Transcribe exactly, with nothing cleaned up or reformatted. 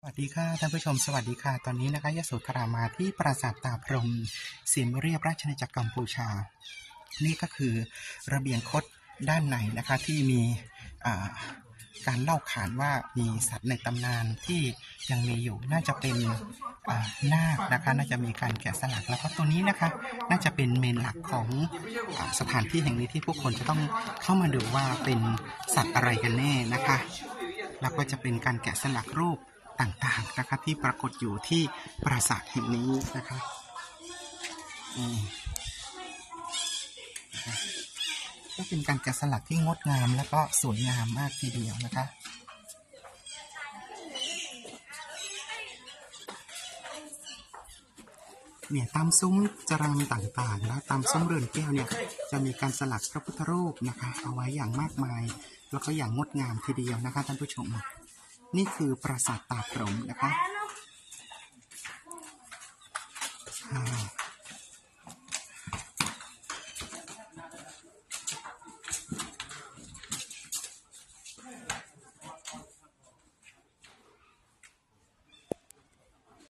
สวัสดีค่ะท่านผู้ชมสวัสดีค่ะตอนนี้นะคะยโสธรามาที่ปราสาทตาพรหมเสียมเรียบราชอาณาจักรกัมพูชานี่ก็คือระเบียงคดด้านในนะคะที่มีการเล่าขานว่ามีสัตว์ในตำนานที่ยังมีอยู่น่าจะเป็นนาคนะคะน่าจะมีการแกะสลักแล้วก็ตัวนี้นะคะน่าจะเป็นเมนหลักของสถานที่แห่งนี้ที่ผู้คนจะต้องเข้ามาดูว่าเป็นสัตว์อะไรกันแน่นะคะแล้วก็จะเป็นการแกะสลักรูปต่างๆนะคะที่ปรากฏอยู่ที่ปราสาทแห่งนี้นะคะก็เป็นการแกะสลักที่งดงามและก็สวยงามมากทีเดียวนะคะเนี่ยตามซุ้มจรังต่างๆแล้วตามซุ้มเรือนแก้วเนี่ยจะมีการสลักพระพุทธรูปนะคะเอาไว้อย่างมากมายแล้วก็อย่างงดงามทีเดียวนะคะท่านผู้ชมนี่คือปราสาทตาพรหมนะคะ